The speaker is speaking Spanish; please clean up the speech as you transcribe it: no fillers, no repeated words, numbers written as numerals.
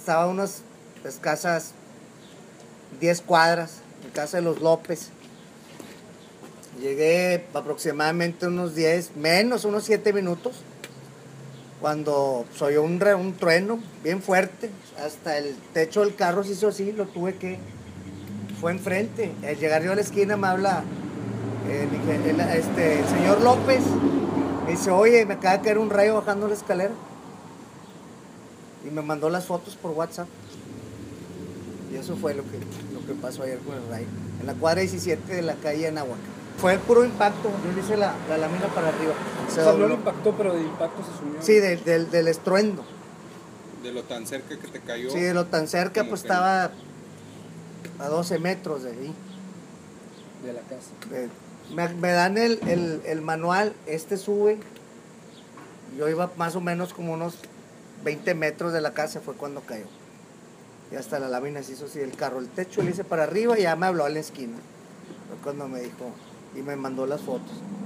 estaba a unas escasas 10 cuadras, en casa de los López. Llegué aproximadamente unos 10, menos, unos 7 minutos, cuando se oyó un trueno bien fuerte, hasta el techo del carro se hizo así, fue enfrente. Al llegar yo a la esquina me habla el señor López, me dice, oye, me acaba de caer un rayo bajando la escalera. Y me mandó las fotos por WhatsApp. Y eso fue lo que pasó ayer con el rayo. En la cuadra 17 de la calle Anáhuac. Fue puro impacto, yo le hice la lámina para arriba. O sea, no le impactó, pero de impacto se sumió. Sí, del estruendo. De lo tan cerca que te cayó. Sí, de lo tan cerca, pues estaba a 12 metros de ahí. De la casa. Me dan el manual, sube. Yo iba más o menos como unos 20 metros de la casa, fue cuando cayó. Y hasta la lámina se hizo así el carro. El techo le hice para arriba y ya me habló a la esquina. Fue cuando me dijo y me mandó las fotos.